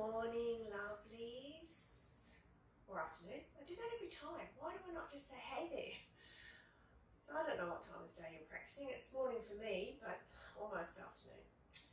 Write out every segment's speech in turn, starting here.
morning, lovelies. Or afternoon. I do that every time. Why do I not just say hey there? So I don't know what time of the day you're practicing. It's morning for me, but almost afternoon.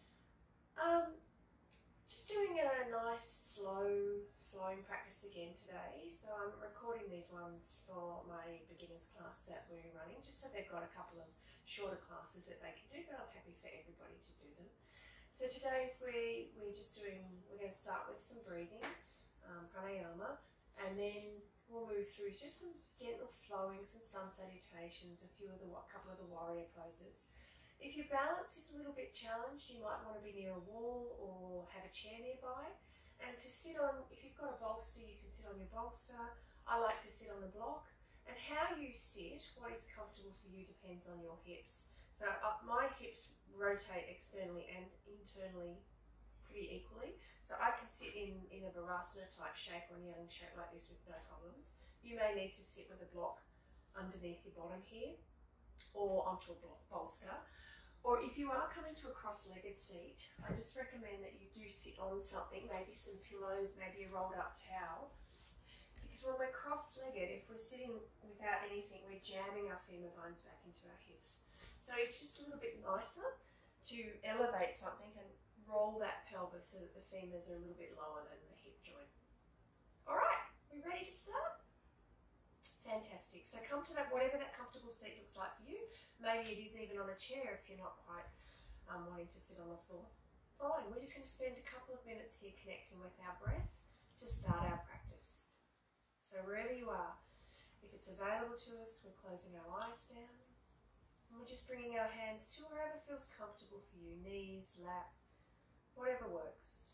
Just doing a nice, slow, flowing practice again today. So I'm recording these ones for my beginners class that we're running, just so they've got a couple of shorter classes that they can do, but I'm happy for everybody to do them. So today's we're going to start with some breathing, pranayama, and then we'll move through just some gentle flowing, some sun salutations, couple of the warrior poses. If your balance is a little bit challenged, you might want to be near a wall or have a chair nearby. And to sit on, if you've got a bolster, you can sit on your bolster. I like to sit on the block. And how you sit, what is comfortable for you, depends on your hips. So my hips rotate externally and internally pretty equally. So I can sit in a Virasana type shape or a kneeling shape like this with no problems. You may need to sit with a block underneath your bottom here or onto a bolster. Or if you are coming to a cross-legged seat, I just recommend that you do sit on something, maybe some pillows, maybe a rolled up towel. Because when we're cross-legged, if we're sitting without anything, we're jamming our femur bones back into our hips. So it's just a little bit nicer to elevate something and roll that pelvis so that the femurs are a little bit lower than the hip joint. All right, we ready to start? Fantastic. So come to that, whatever that comfortable seat looks like for you. Maybe it is even on a chair if you're not quite wanting to sit on the floor. Fine, we're just going to spend a couple of minutes here connecting with our breath to start our practice. So wherever you are, if it's available to us, we're closing our eyes down. And we're just bringing our hands to wherever feels comfortable for you, knees, lap, whatever works.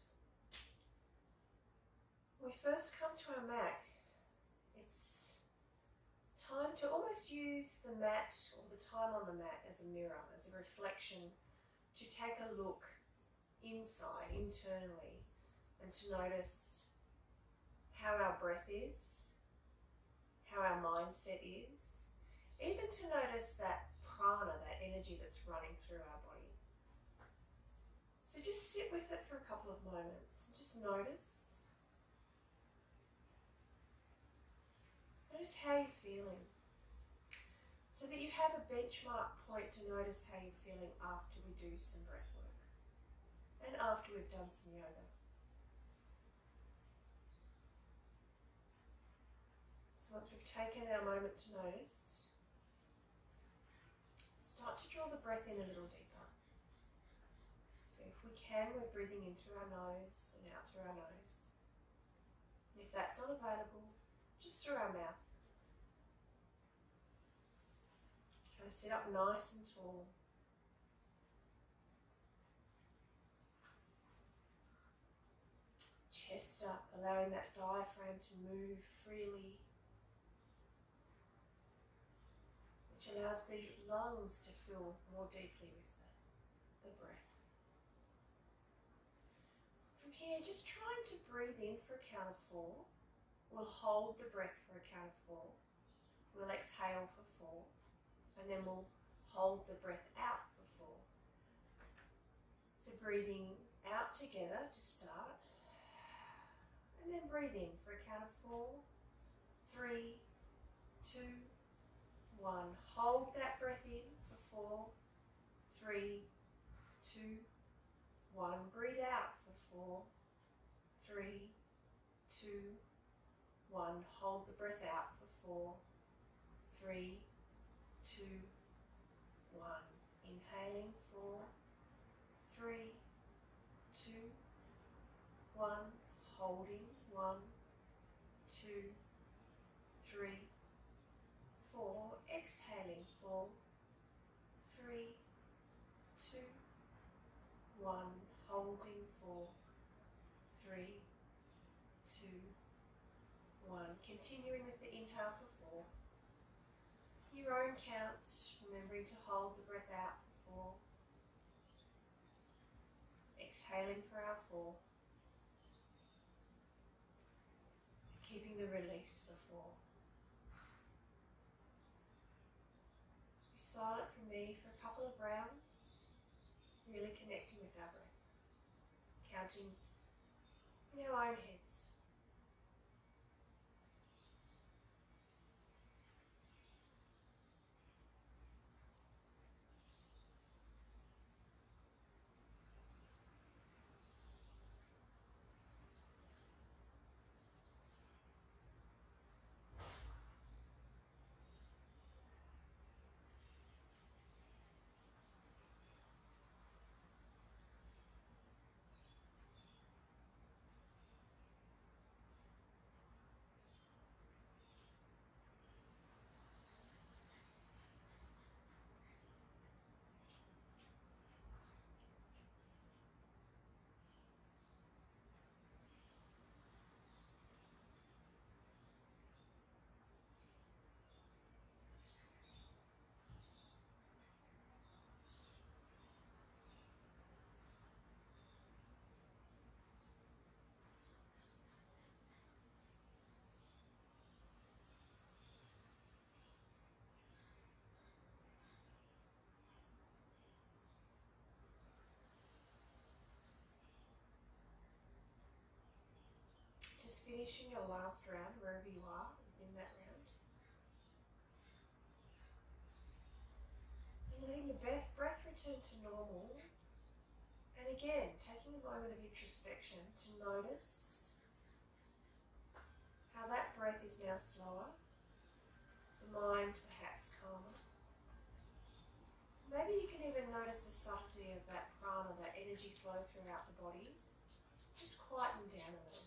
When we first come to our mat, it's time to almost use the mat or the time on the mat as a mirror, as a reflection, to take a look inside, internally, and to notice how our breath is, how our mindset is, even to notice that prana, that energy that's running through our body. So just sit with it for a couple of moments and just notice. Notice how you're feeling, so that you have a benchmark point to notice how you're feeling after we do some breath work and after we've done some yoga. So once we've taken our moment to notice, start to draw the breath in a little deeper. So if we can, we're breathing in through our nose and out through our nose. And if that's not available, just through our mouth. Try to sit up nice and tall. Chest up, allowing that diaphragm to move freely, which allows the lungs to fill more deeply with the breath. From here, just trying to breathe in for a count of 4. We'll hold the breath for a count of 4. We'll exhale for 4. And then we'll hold the breath out for 4. So breathing out together to start. And then breathe in for a count of 4, 3, 2, 1. Hold that breath in for 4, 3, 2, 1. Breathe out for 4, 3, 2, 1. Hold the breath out for 4, 3, 2, 1. Inhaling 4, 3, 2, 1. Holding 1, 2, 3, 4. Exhaling 4, 3, 2, 1. Holding 4, 3, 2, 1. Continuing with the inhale for 4. Your own count, remembering to hold the breath out for 4. Exhaling for our 4. Keeping the release for 4. Just be silent for me for a couple of rounds, really connecting with our breath. Counting in our own heads. Just finishing your last round wherever you are within that round. And letting the breath return to normal. And again, taking a moment of introspection to notice how that breath is now slower, the mind perhaps calmer. Maybe you can even notice the subtlety of that prana, that energy flow throughout the body. Just quieten down a little.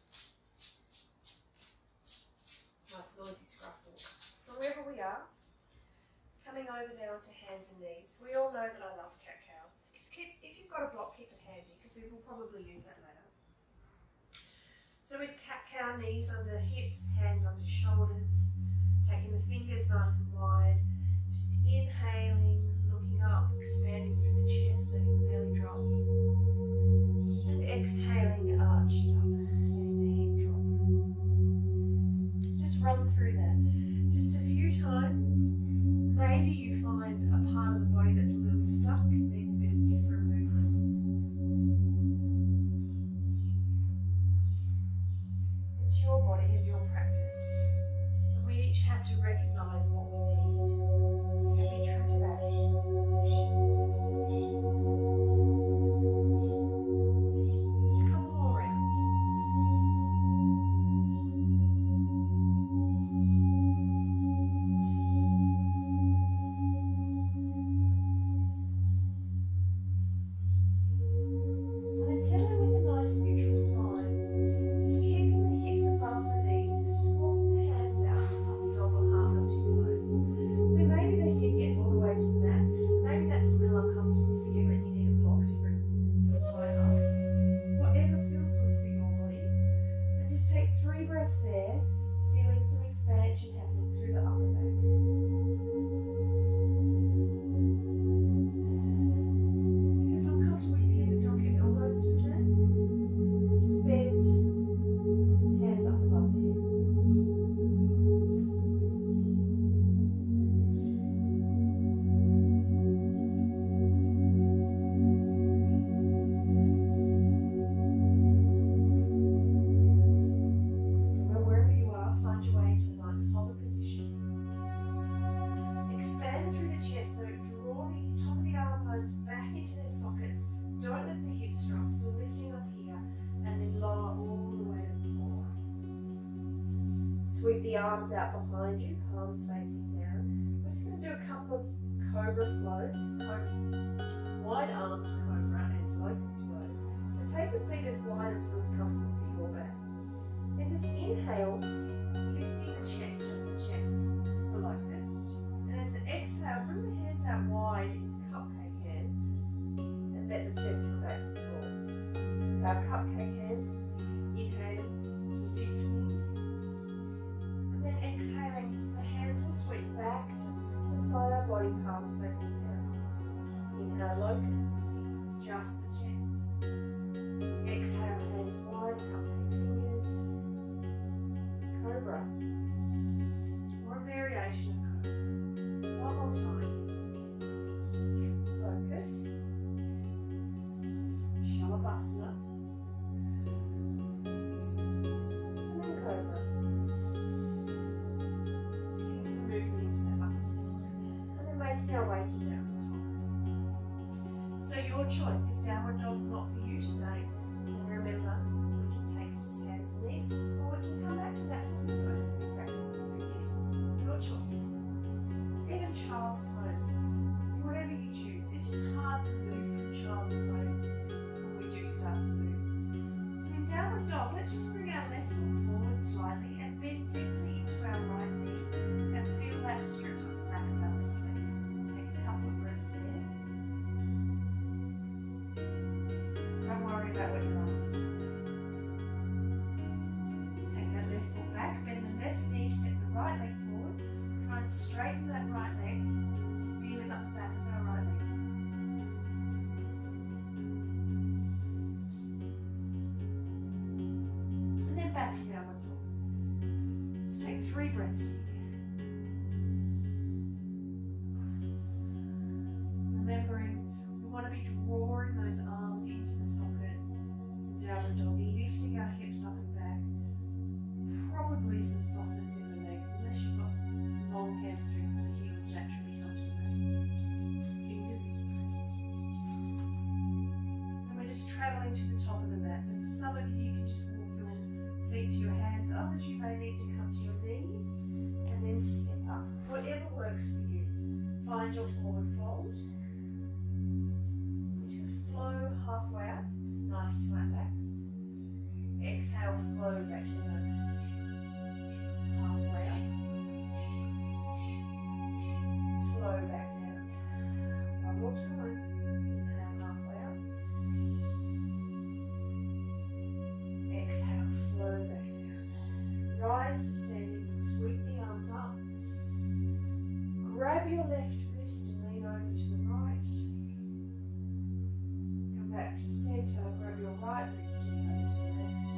Nice noisy scruff walk. From wherever we are, coming over now to hands and knees. We all know that I love cat-cow. Just if you've got a block, keep it handy because we will probably use that later. So with cat-cow, knees under hips, hands under shoulders, taking the fingers nice and wide, just inhaling, looking up, expanding through the chest, letting the belly drop, and exhaling, arching up, letting the head drop. Just run through that just a few times. Maybe you find a part of the body that's a little stuck, needs a bit of different movement. It's your body and your practice, and we each have to recognise what we need and be true to that. Just a couple more rounds. Sweep the arms out behind you, palms facing down. We're just going to do a couple of cobra flows, wide armed cobra and locust flows. So take the feet as wide as feels comfortable for your back. Then just inhale, lifting the chest, just the chest for locust. And as the exhale, bring the hands out wide into cupcake hands and let the chest come back to the floor. With our cupcake hands, inhale, lifting. Then exhaling, the hands will sweep back to the side of our body, palms facing down. Inhale, locust, just the chest. Exhale, hands wide, cupcake fingers. Cobra. Or a variation of cobra. One more time. Locust. Shalabhasana. downward dog, let's just bring our left foot forward slightly and bend deeply into our right knee and feel that stretch up the back of our left leg. Take a couple of breaths there. Don't worry about what your arms do. Take that left foot back, bend the left knee, step the right leg forward. Try and straighten that right leg, so feeling up the back of our right leg. Back to downward dog. Just take 3 breaths here. Remembering we want to be drawing those arms into the socket. Downward dog, lifting our hips up and back. Probably some softness in the legs, unless you've got long hamstrings and the heels naturally come to the mat. Fingers. And we're just travelling to the top of the mat. So for some of you, you can just feet to your hands, others you may need to come to your knees and then step up. Whatever works for you. Find your forward fold. We're just going to flow halfway up, nice flat backs. Exhale, flow back down. Halfway up. Flow back down. One more time. Inhale, halfway up. Exhale, flow back down. Rise to standing, sweep the arms up. Grab your left wrist and lean over to the right. Come back to centre, grab your right wrist and over to the left.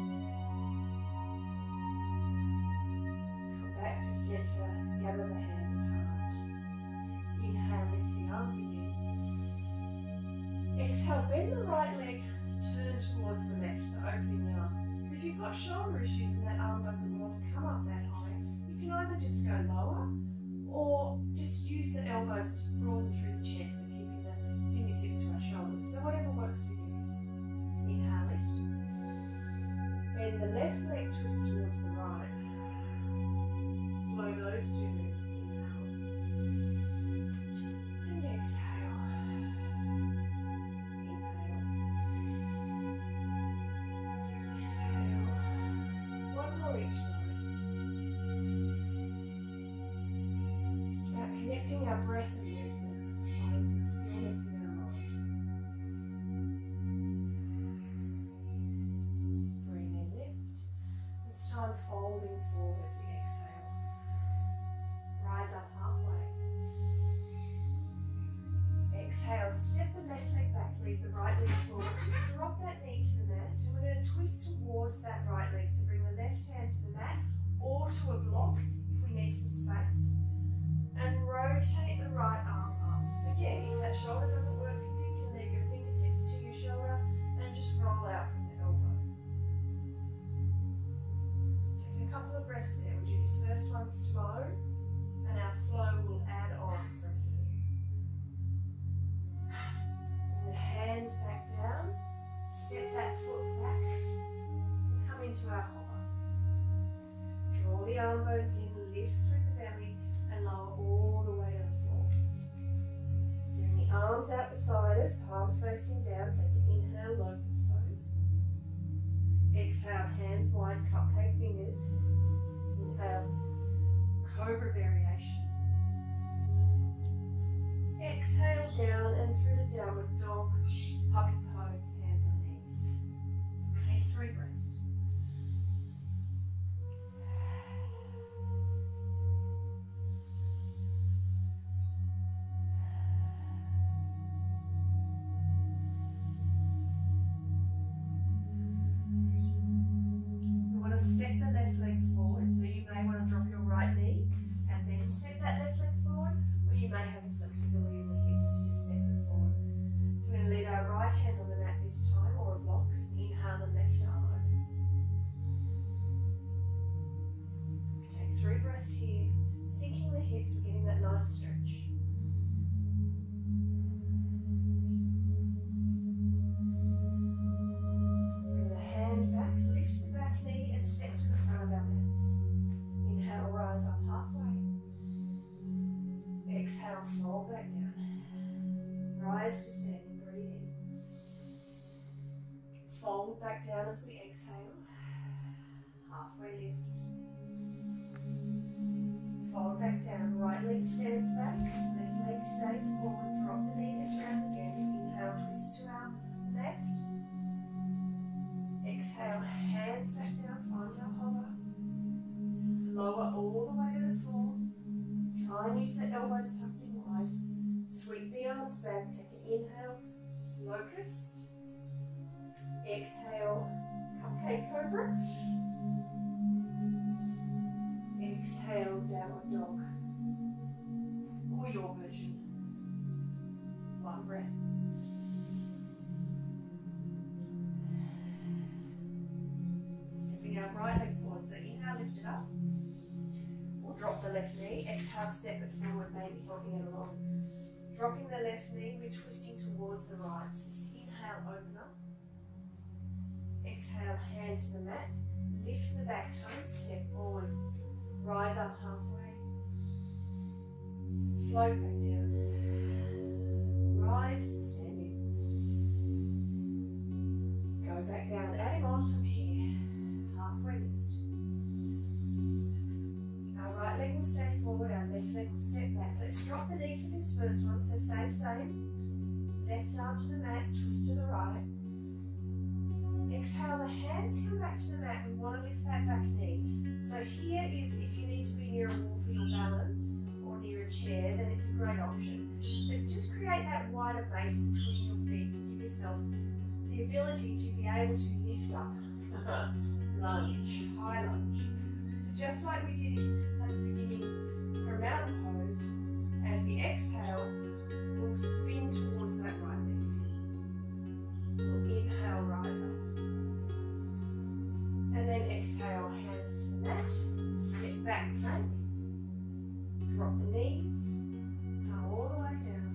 Come back to centre, gather the hands apart. Inhale, lift the arms again. Exhale, bend the right leg, turn towards the left, so opening the arms. So if you've got shoulder issues and that arm doesn't want to come up that high, you can either just go lower or just use the elbows and just broaden through the chest, so keeping the fingertips to our shoulders. So whatever works for you. Inhale, lift. Bend the left leg, twist towards the right. Flow those 2 movements. Inhale. And exhale. Connecting our breath and movement, finding some stillness in our mind. Breathe in, lift. This time folding forward as we exhale. Rise up halfway. Exhale, step the left leg back, leave the right leg forward. Just drop that knee to the mat, and we're going to twist towards that right leg. So bring the left hand to the mat or to a block if we need some space. And rotate the right arm up. Again, if that shoulder doesn't work for you, you can leave your fingertips to your shoulder and just roll out from the elbow. Take a couple of breaths there. We'll do this first one slow, and our flow will add on from here. Bring the hands back down, step that foot back, and come into our hover. Draw the arm bones in, lift through the belly, and lower all the way to the floor. Bring the arms out beside us, palms facing down. Take an inhale, locust pose. Exhale, hands wide, cupcake fingers. Inhale, cobra variation. Exhale down and through to downward dog, puppy pose, hands on knees. Take 3 breaths. Step the left leg forward, so you may want to drop your right knee and then step that left leg forward, or you may have the flexibility in the hips to just step it forward. So we're going to leave our right hand on Exhale. Halfway lift. Fold back down. Right leg stands back. Left leg stays forward. Drop the knee this round again. Inhale, twist to our left. Exhale, hands back down. Find your hover. Lower all the way to the floor. Try and use the elbows tucked in wide. Sweep the arms back. Take an inhale. Locust. Exhale. Cupcake cobra. Exhale, downward dog. Or your version. One breath. Stepping our right leg forward. So inhale, lift it up. Or drop the left knee. Exhale, step it forward, maybe helping it along. Dropping the left knee, we're twisting towards the right. So just inhale, open up. Exhale, hand to the mat. Lift the back toes, step forward. Rise up halfway. Float back down. Rise to standing. Go back down, adding on from here. Halfway lift. Our right leg will stay forward, our left leg will step back. Let's drop the knee for this first one, so same. Left arm to the mat, twist to the right. Exhale, the hands come back to the mat. We want to lift that back knee. So here is, if you need to be near a wall for your balance or near a chair, then it's a great option. But just create that wider base between your feet to give yourself the ability to be able to lift up. Lunge, high lunge. So just like we did at the beginning for mountain pose, as we exhale, we'll spin towards that right leg. We'll inhale, rise up. And then exhale, hands to the mat, step back plank, drop the knees, come all the way down.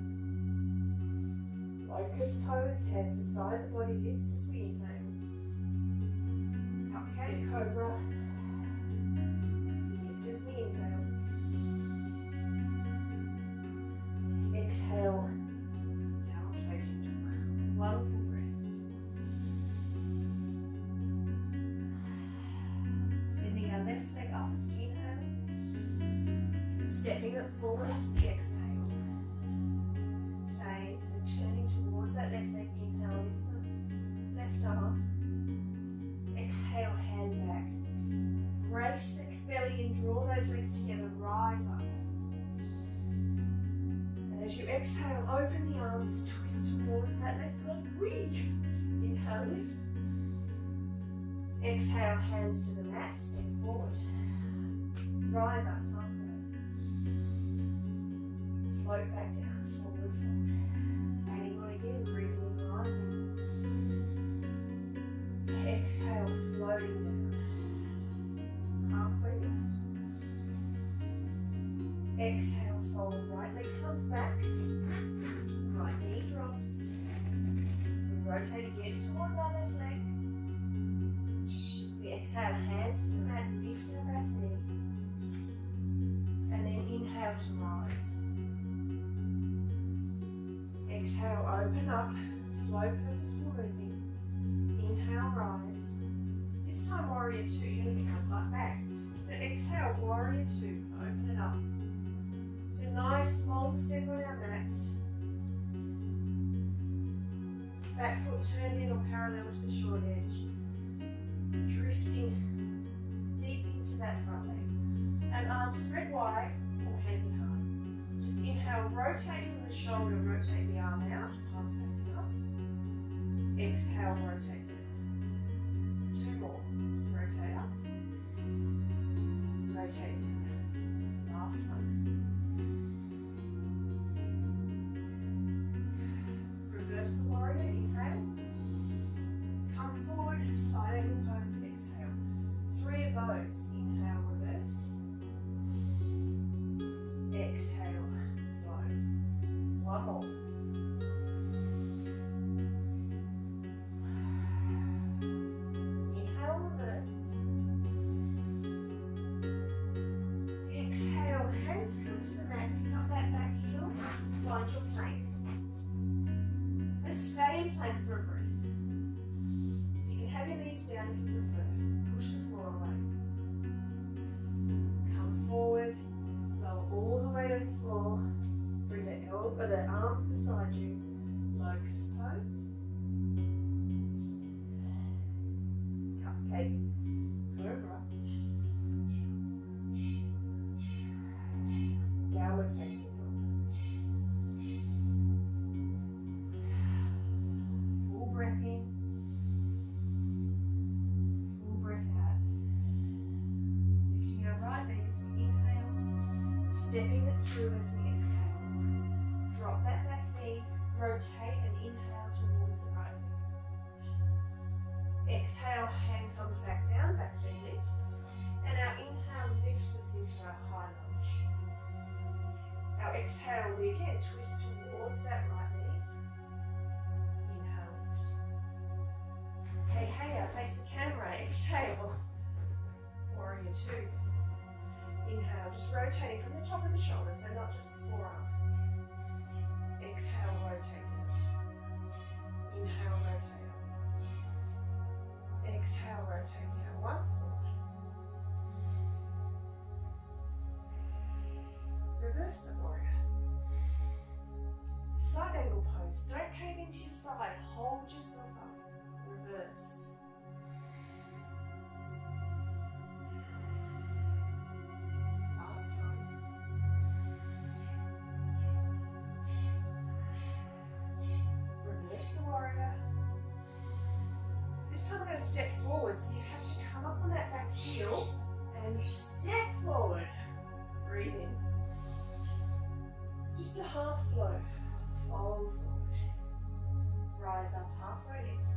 Locust pose, hands beside the body, lift as we inhale. Cupcake cobra, lift as we inhale. Exhale, downward facing dog. One full breath. Left leg up as we inhale. Stepping it forward as we exhale. Same, so turning towards that left leg. Inhale, lift the left arm. Exhale, hand back. Brace the belly and draw those legs together. Rise up. And as you exhale, open the arms, twist towards that left leg. Inhale, lift. Exhale, hands to the mat, step forward. Rise up halfway. Float back down, forward, forward. Adding on again, breathing in, rising. Exhale, floating down. Halfway lift. Exhale, fold. Right leg comes back. Right knee drops. We rotate again towards our left leg. We exhale, hands to the mat, lift our back knee. And then inhale to rise. Exhale, open up, slow purposeful moving. Inhale, rise. This time warrior two, you're going to get your butt back. So exhale, warrior two, open it up. So nice long step on our mats. Back foot turned in or parallel to the short edge. Drifting deep into that front leg. And arms spread wide or hands at heart. Just inhale, rotate from the shoulder, rotate the arm out, palms facing up. Exhale, rotate down. Two more. Rotate up. Rotate down. Last one. Reverse the warrior, inhale. Come forward, side angle pose, exhale. Three of those. Inhale, reverse. Exhale, flow. One more. arms beside you, locust pose. Cupcake, cobra. Downward facing dog. Full breath in. Full breath out. Lifting our right leg as we inhale. Stepping it through as we exhale. Drop that back knee. Rotate and inhale towards the right leg. Exhale, hand comes back down, back leg lifts. And our inhale lifts us into our high lunge. Our exhale, we again twist towards that right knee. Inhale, lift. Hey, hey, I face the camera. Exhale. Warrior two. Inhale, just rotating from the top of the shoulders, so not just the forearm. Exhale, rotate down. Inhale, rotate up. Exhale, rotate down. Once more. Reverse the warrior. Side angle pose. Don't cave into your side. Hold yourself up. Reverse. Last time. Reverse the warrior. This time we're going to step forward, so you have to come up on that back heel and step forward. Breathe in. Just a half flow. Fold forward. Rise up halfway lift.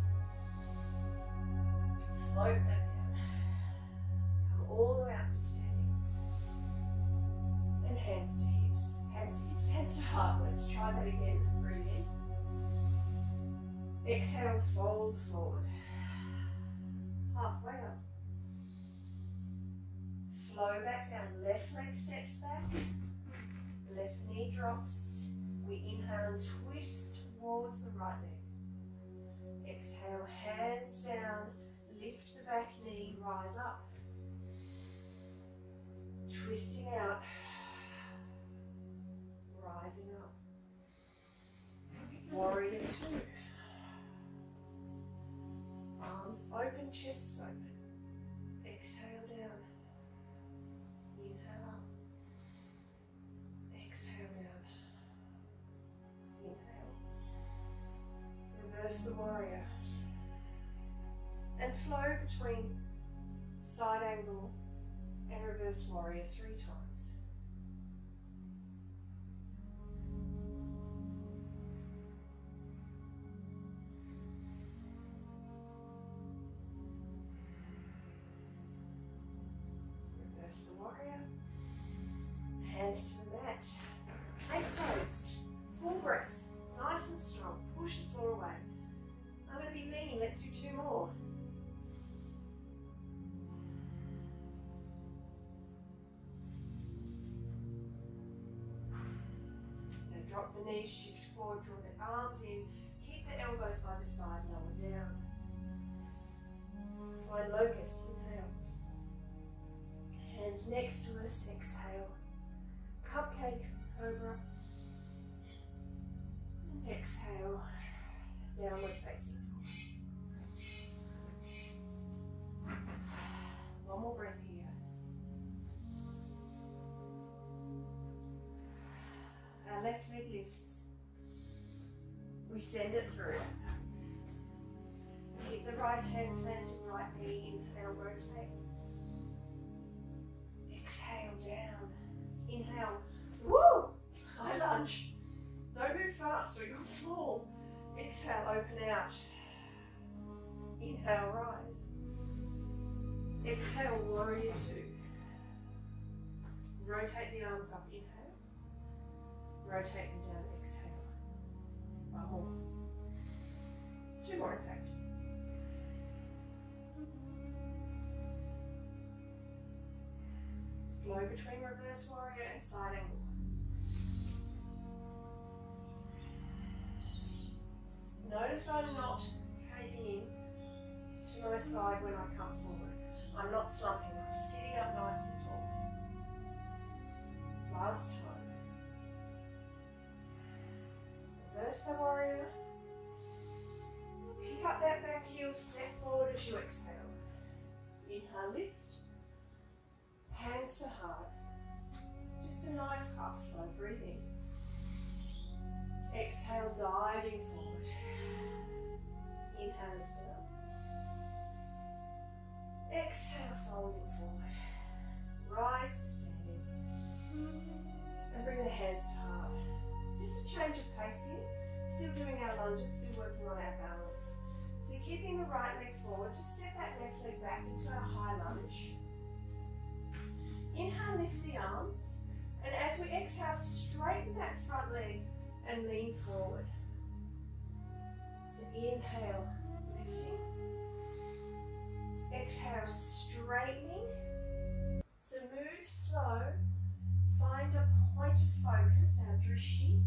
Float back down. Come all the way up to standing. And hands to hips. Hands to hips, hands to heart. Let's try that again. Breathe in. Exhale, fold forward. Halfway up. Flow back down. Left leg steps back. Left knee drops. We inhale and twist towards the right leg. Exhale, hands down. Lift the back knee, rise up. Twisting out. Rising up. Warrior two. Arms open, chest open. Exhale down. Inhale up. Exhale down. Inhale. Reverse the warrior. And flow between side angle and reverse warrior 3 times. Reverse the warrior. Hands to the mat. Plank pose. Full breath. Nice and strong. Push the floor away. I'm going to be leaning. Let's do 2 more. Now drop the knees, shift forward, draw the arms in. Keep the elbows by the side, lower down. Find locust, inhale. Hands next to us, exhale. Cupcake, cobra. And exhale, downward facing dog. One more breath here. Our left leg lifts. We send it through. Keep the right hand planted, right knee, inhale, rotate. Exhale, down. Inhale, woo! High lunge. Don't move fast or you'll fall. Exhale, open out. Inhale, rise. Exhale, warrior two. Rotate the arms up, inhale. Rotate them down, exhale. One more. 2 more, in fact. Flow between reverse warrior and side angle. Notice I'm not caving in to my side when I come forward. I'm not slumping, I'm sitting up nice and tall. Last time. Reverse the warrior. Pick up that back heel, step forward as you exhale. Inhale, lift. Hands to heart. Just a nice half flow, breathe in. Exhale, diving forward. Inhale, lift it up. Exhale, folding forward. Rise to standing. And bring the hands to heart. Just a change of pace here. Still doing our lunges, still working on our balance. So keeping the right leg forward, just step that left leg back into our high lunge. Inhale, lift the arms. And as we exhale, straighten that front leg and lean forward. So inhale, lifting. Exhale, straightening. So move slow. Find a point of focus, our drishti.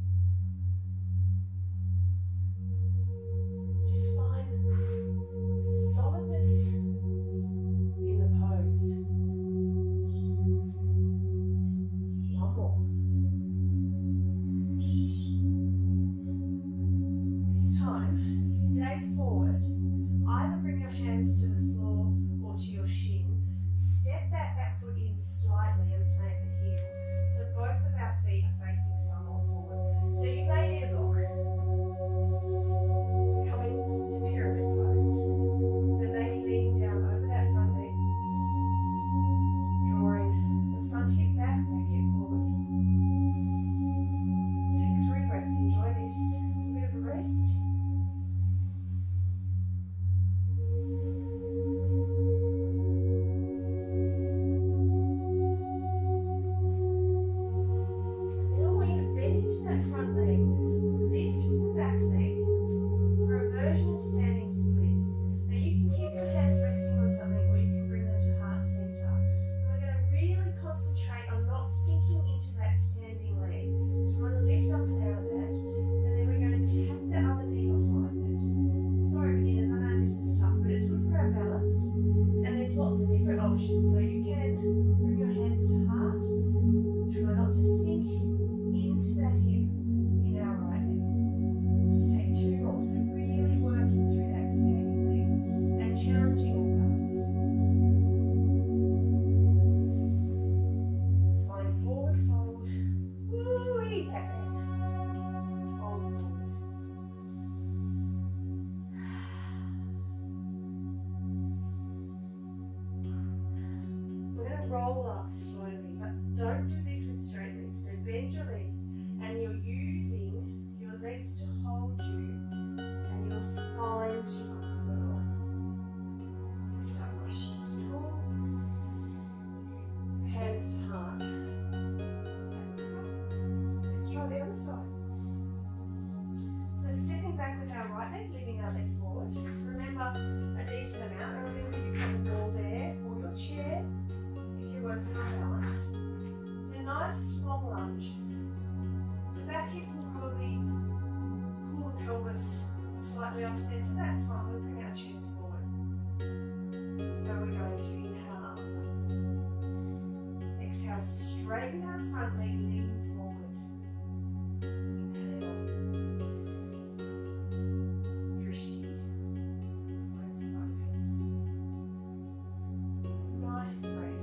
Just find some solidness in the pose. One more. This time, stay forward. Either bring your hands to the floor or to your shin. Step that back foot in slightly and plant the heel. So both of our feet are facing somewhat forward. So you may need a block. Coming to pyramid pose. So maybe leaning down over that front leg. Drawing the front hip back, back hip forward. Take 3 breaths. Enjoy this. A bit of a rest. That front leg, lift the back leg for a version of standing splits. Now you can keep your hands resting on something or you can bring them to heart center. And we're going to really concentrate on not sinking into that standing leg. So we want to lift up and out of that, and then we're going to tap the other knee behind it. Sorry beginners, I know this is tough, but it's good for our balance. And there's lots of different options, so you can bring your hands to heart. Try not to sink into that hip in our right leg. Just take 2 more. So really working through that standing leg and challenging our balance. Find forward fold. Woo-wee, back there. Fold forward. We're going to roll up slowly, but don't do this with straight legs. So bend your legs, and you're using your legs to hold you and your spine to unfurl. Lift up nice and tall. Hands to heart. Hands up. Let's try the other side. So stepping back with our right leg, leaving our left forward. Remember a decent amount. And remember you've got the ball there or your chair if you're working on balance. So nice long lunge. The back hip will probably pull the pelvis slightly off center. That's fine. We'll bring our chest forward. So we're going to inhale arms up. Exhale, straighten our front leg, lean forward. Inhale. Drishti. Focus. Nice breath.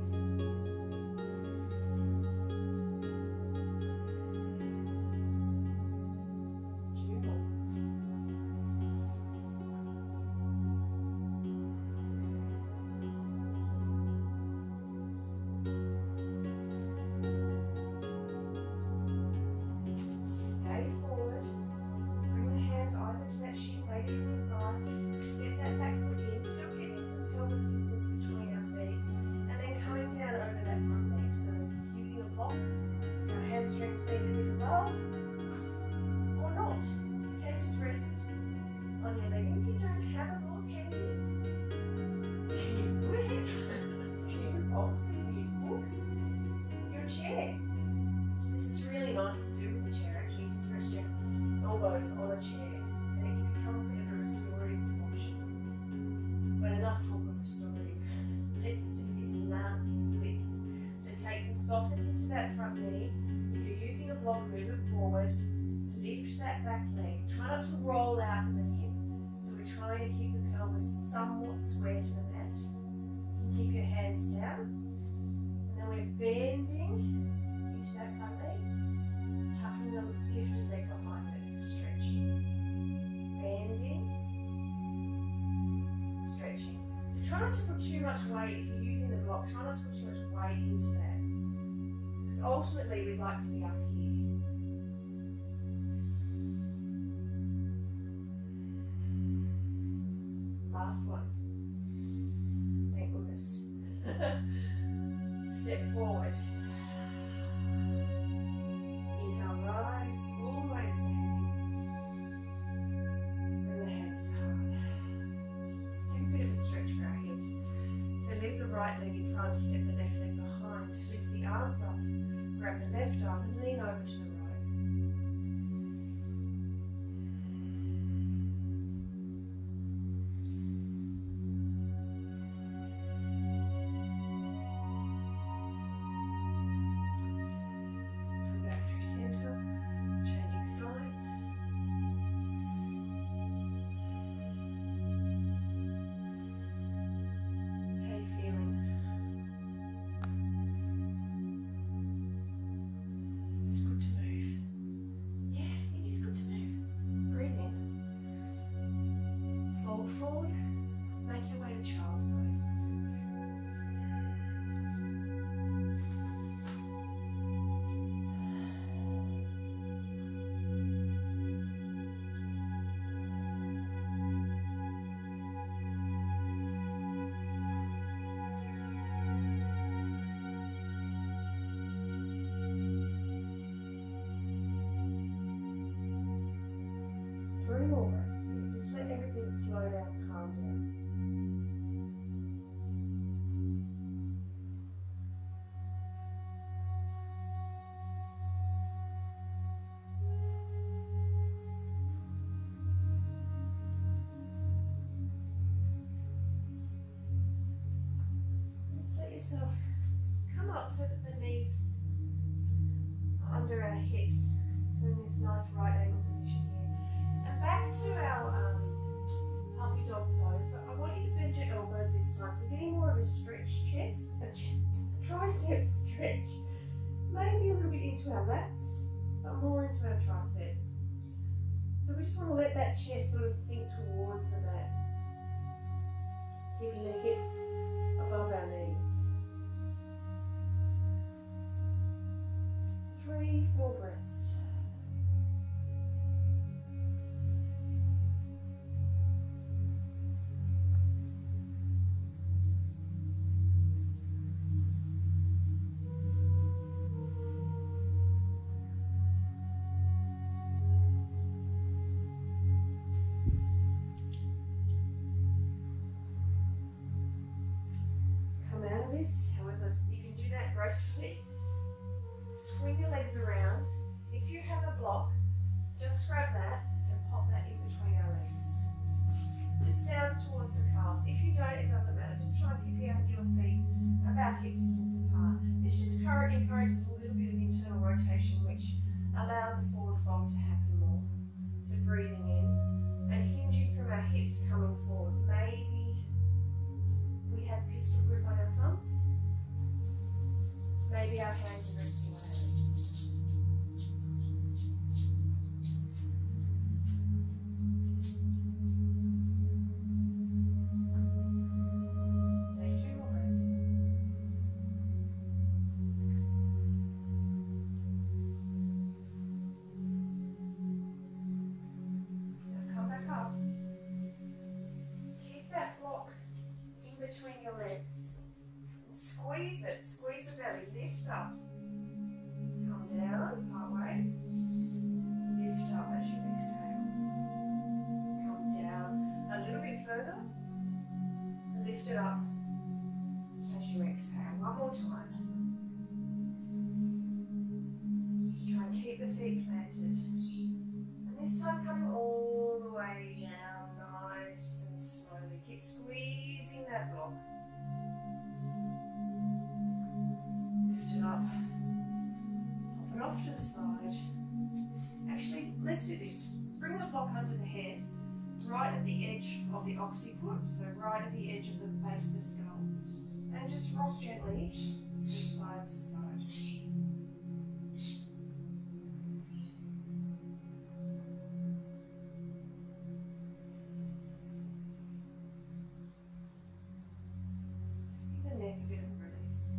Hamstrings need a bit of love, or not. You can just rest on your leg. And if you don't have a block handy, you can use a good hip, you can use a bolster, you can use books, your chair. This is really nice to do with the chair actually. Just rest your elbows on a chair and it can become a bit of a restorative option. But enough talk of restorative. Let's do this nasty splits. So take some softness into that front knee. If you're using a block, move it forward. Lift lift that back leg. Try not to roll out in the hip. So we're trying to keep the pelvis somewhat square to the mat. You can keep your hands down. And then we're bending into that front leg. Tucking the lifted leg behind it. Stretching. Bending. Stretching. So try not to put too much weight. If you're using the block, try not to put too much weight into that. Because ultimately we'd like to be up here. Last one. Thank goodness. Step forward. Inhale, rise, always standing. Bring the hands down. Let's take a bit of a stretch for our hips. So leave the right leg in front, step the left leg behind. Lift the arms up, grab the left arm and lean over to the right. Forward, make your way to child's pose. Three more breaths. Just let everything slow down, calm down. Just let yourself come up so that the knees are under our hips. So in this nice right angle position here. And back to our puppy dog pose, but I want you to bend your elbows this time, so getting more of a stretched chest, a tricep stretch, maybe a little bit into our lats, but more into our triceps. So we just want to let that chest sort of sink towards the mat, keeping the hips above our knees. 3, 4 breaths. However, you can do that gracefully. Swing your legs around. If you have a block, just grab that and pop that in between our legs. Just down towards the calves. If you don't, it doesn't matter. Just try and keep your feet about hip distance apart. This just encourages a little bit of internal rotation, which allows a forward fold to happen more. So breathing in and hinging from our hips coming forward. Maybe we have pistol grip on our thumbs. Maybe our hands are resting on our hips. Take 2 more breaths. Now come back up. Keep that block in between your legs. Squeeze it, squeeze the belly, lift up, come down, part way, lift up as you exhale, come down a little bit further, lift it up as you exhale, one more time. Try and keep the feet planted, and this time coming all the way down, nice and slowly, keep squeezing that block. Lift it up, pop it off to the side, Actually, let's do this. Bring the block under the head, right at the edge of the occiput, so right at the edge of the base of the skull. And just rock gently from side to side. Just give the neck a bit of a release.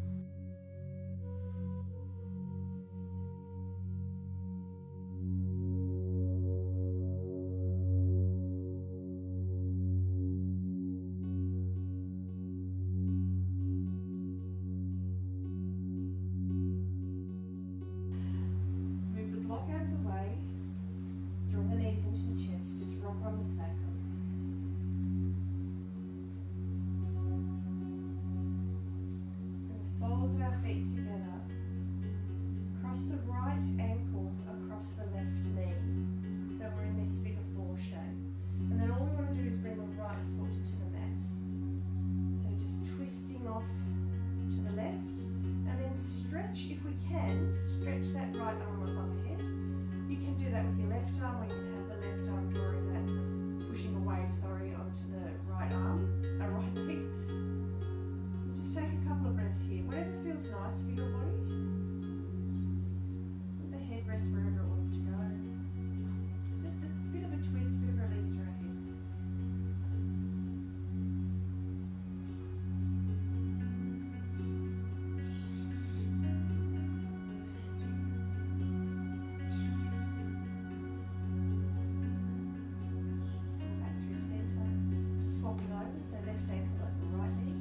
Move the block out of the way. Draw the knees into the chest. Just rock on the sacrum. Bring the soles of our feet together. Cross the right ankle across the left knee. So we're in this figure 4 shape. And then all we want to do is bring the right foot to the mat. So just twisting off to the left. And then stretch, if we can, stretch that right arm above head. You can do that with your left arm, or you can have the left arm drawing that, pushing away, onto the right arm, right leg. Just take a couple of breaths here, whatever feels nice for your body. Let the head rest wherever it wants to go. Just a bit of a twist, bit of a release through our hips. Back through centre, just swapping over, so left ankle at the right knee.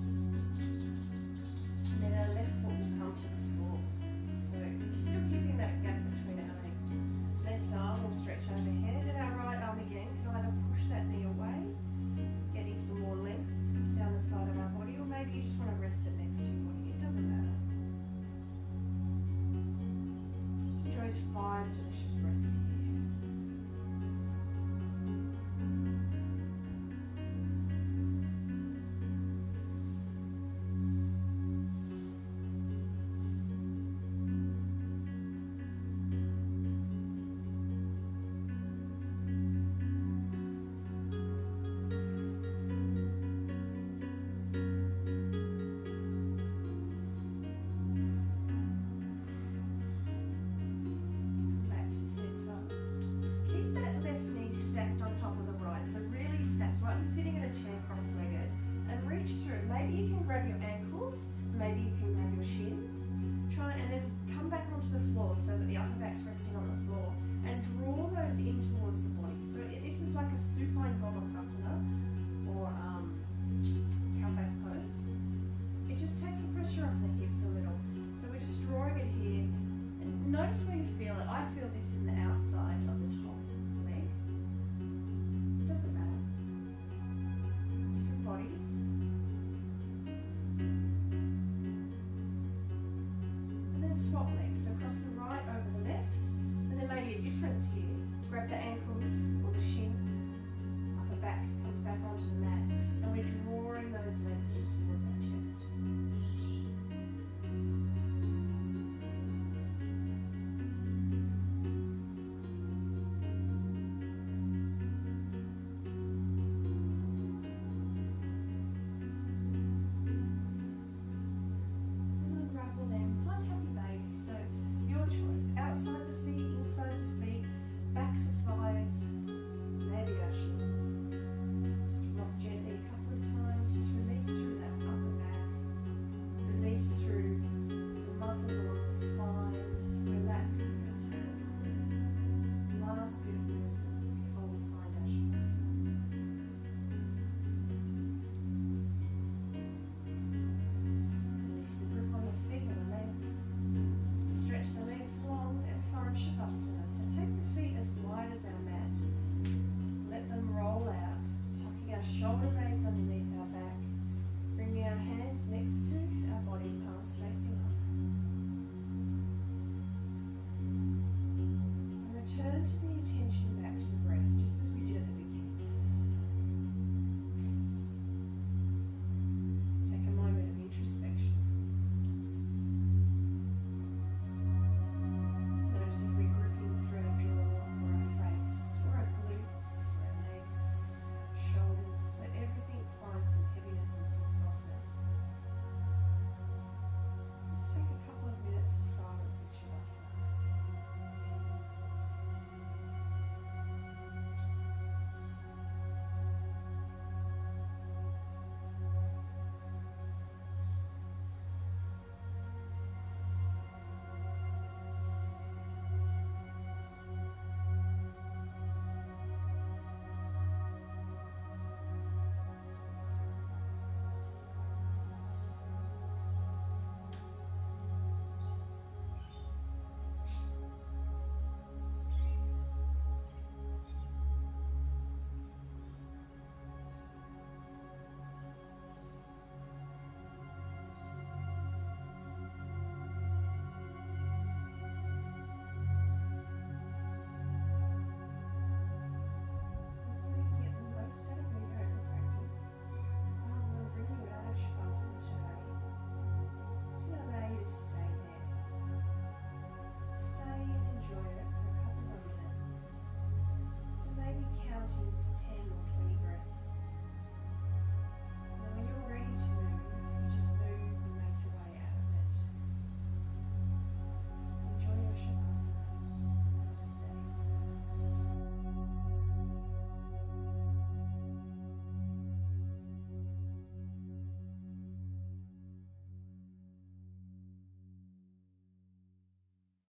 And then our left foot will come to the floor. So still keeping that gap between our legs. Left arm will stretch overhead, and our right arm again can either push that knee away, getting some more length down the side of our body, or maybe you just want to rest it next to your body. It doesn't matter. Just enjoy 5 delicious breaths here. Back to centre. Keep that left knee stacked on top of the right, so really stacked, like we're sitting in a chair cross-legged, and reach through. Maybe you can grab your ankles, maybe you can grab your shins. Try and then come back onto the floor so that the upper back's resting on the floor, and draw those in towards the body. So this is like a supine gobakasana, or cow face pose. It just takes the pressure off the hips a little. So we're just drawing it here. And notice where you feel it. I feel this in the outside of the top leg. It doesn't matter. Different bodies. And then swap legs. So cross the right over the left. And then maybe a difference here. Grab the ankles or the shins. Upper back comes back onto the mat.